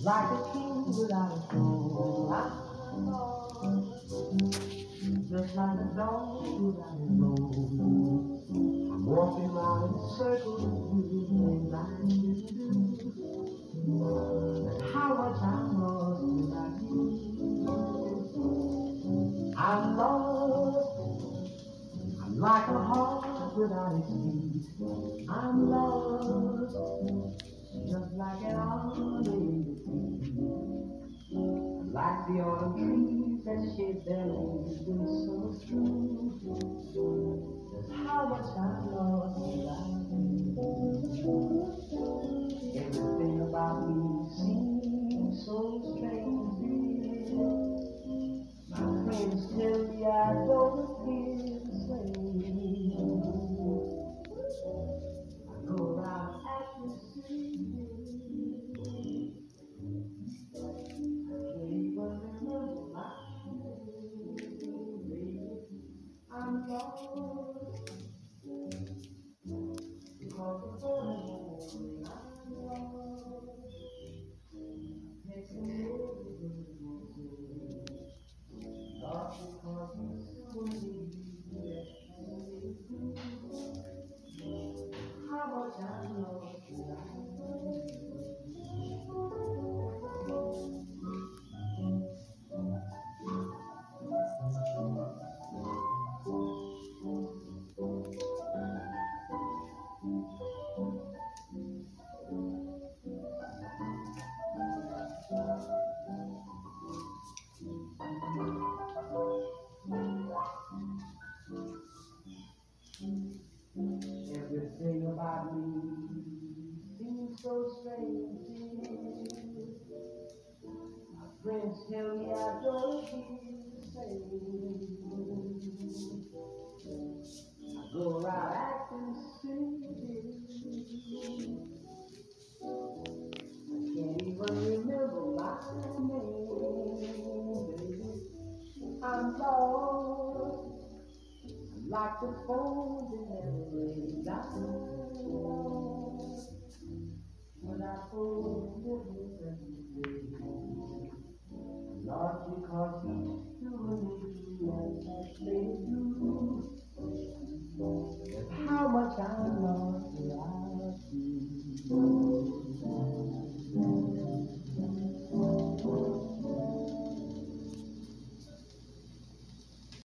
like a king without a throne. I'm lost, just like a dog without a bone. I'm walking around in circles with you, and I do. How much I'm lost without you. I'm lost. I'm like a heart without its beat. I'm lost, just like an army in the sea. Like the autumn trees that shed their leaves when summer's through. Just how much I'm lost without you. Everything about me seems so strange, dear. My friends tell me I don't appear the same. I go around acting silly. I can't even remember my name. I'm lost because of the morning. I'm lost. Makes me lost because you so need. How much I lost without everything about me seems so strange. My friends tell me I don't feel the same. I go around acting silly. I can't even remember my name, baby. I'm lost, like the phone that never rings. I'm lost, when I phone different ways. Lost because you and they do. How much I love.